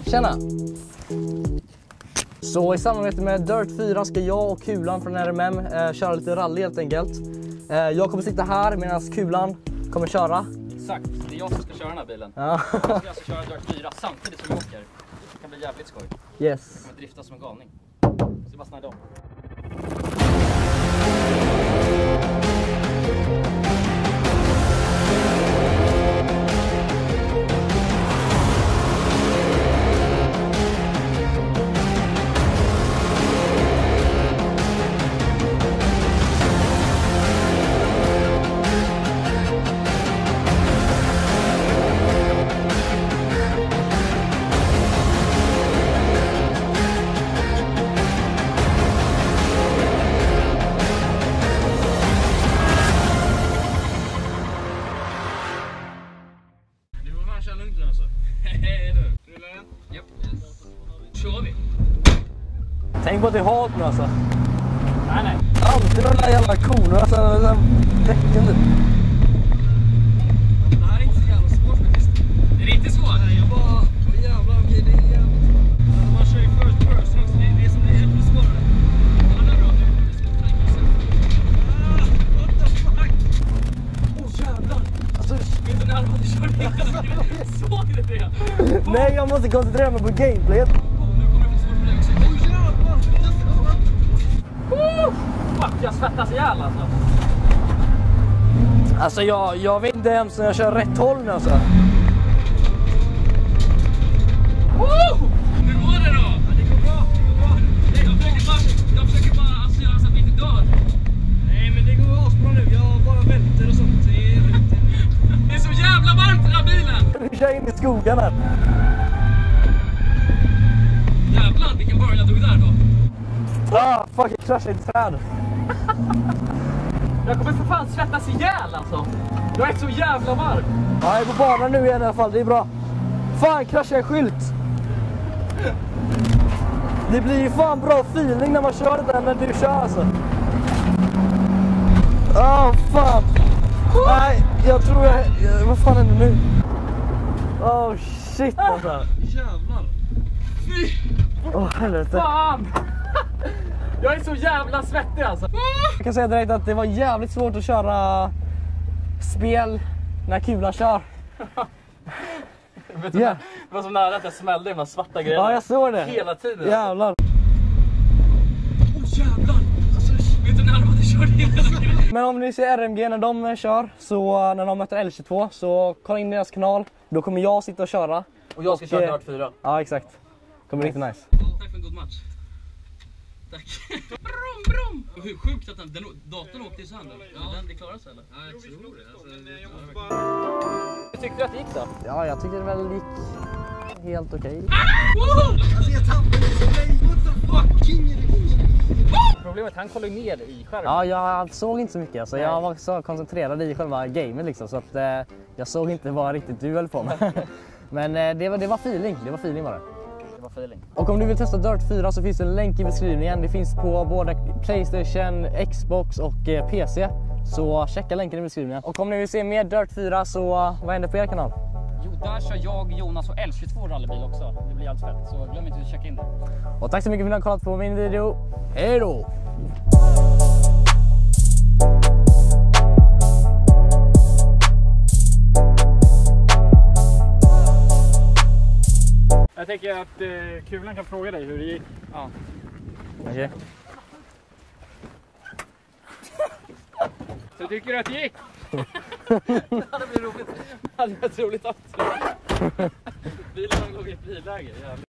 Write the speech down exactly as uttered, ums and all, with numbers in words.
Tjena! Så i samarbete med Dirt fyra ska jag och Kulan från R M M eh, köra lite rally helt enkelt. Eh, jag kommer sitta här medan Kulan kommer köra. Exakt, det är jag som ska köra den här bilen. Ja. Jag ska alltså köra Dirt fyra samtidigt som jag åker. Det kan bli jävligt skoj. Yes. Jag kommer drifta som en galning. Så bara snälla om. Kör lugnt nu alltså. Hej du. Rullar den? Japp. Kör vi. Tänk på att det är halt nu alltså. Nej, nej. Alltid de där jävla konerna så räcker inte. Det här är inte så jävla svårt faktiskt. Är det inte svårt? Nej, jag bara... Åh jävlar, okej det är jävligt. Alltså man kör ju first person också, det är det som blir ännu svårare. Ja, det är bra. Ah, what the fuck? Åh oh, jävlar. Alltså, Vet du när Armand körde in? Såg du det? Nej, jag måste koncentrera mig på gameplayet. Nu kommer det bli svårt för dig också. åh oh, jävlar. Woo! Fuck, jag svettas ihjäl alltså. Alltså jag, jag vet inte ens när jag kör rätt håll nu alltså. Woo! Hur går det då? Ja, det går bra, det går bra. Nej, jag försöker bara, jag försöker bara alltså, göra så att vi inte dör. Nej, men det går asbra nu. Jag bara väntar och sånt. Det är lugnt. Det är så jävla varmt i den här bilen. Vi kör in i skogen här. Jävlar, vilken början jag tog där då. Ah, fuck, jag kraschade i ett träd. Jag kommer för fan svettas ihjäl alltså. Jag är så jävla varm. Ja, jag är på banan nu igen i alla fall, det är bra. Fan, kraschar jag skylt. Det blir ju fan bra feeling när man kör det där när du kör alltså. Åh, oh, fan. Nej, jag tror jag... jag vad fan är det nu? Oh shit alltså. Jävlar. Åh, oh, helvete. Fan! Jag är så jävla svettig alltså. Jag kan säga direkt att det var jävligt svårt att köra spel när Kulan kör. Vet du, Yeah. det var så nära att jag smällde i de här svarta grejerna. Ja, jag såg det. Hela tiden. Jävlar. Åh oh, jävlar. Alltså, Vet du när Armand körde in hela grejen? Men om ni ser R M G när de kör, så när de möter L tjugotvå, så kolla in deras kanal. Då kommer jag sitta och köra. Och jag ska Och, köra eh, Dirt fyra. Ja, exakt. Kommer riktigt nice. Ja, tack för en god match. Tack. Brum, brum. Och hur sjukt att den, den datorn åkte i sönder. Ja. Den, det klarar sig eller? ja, jag tror det. Alltså, men jag måste bara... Hur tyckte du att det gick då? Ja, jag tycker det väl gick helt okej. Alltså jag tappade så nej, what the fuck? King är det ingen? Problemet är att han kollar ner i skärmen. Ja, jag såg inte så mycket. Alltså, jag var så koncentrerad i själva gamen liksom, så att eh, jag såg inte vad riktigt du höll på med. Men eh, det, var, det var feeling, det var feeling bara. Det var feeling. Och om du vill testa Dirt fyra så finns det en länk i beskrivningen. Det finns på både PlayStation, Xbox och eh, P C. Så checka länken i beskrivningen. Och om ni vill se mer Dirt fyra så uh, vad händer på er kanal? Jo, där kör jag, Jonas och L tjugotvå rallybil också. Det blir allt fett, så glöm inte att checka in det. Och tack så mycket för att ni har kollat på min video. Hej då! Jag tänker att eh, Kulan kan fråga dig hur det gick. Ja. Okej. Okay. Så tycker du att det gick? Det hade blivit roligt. Det hade varit roligt att bilen låg i ett billäge.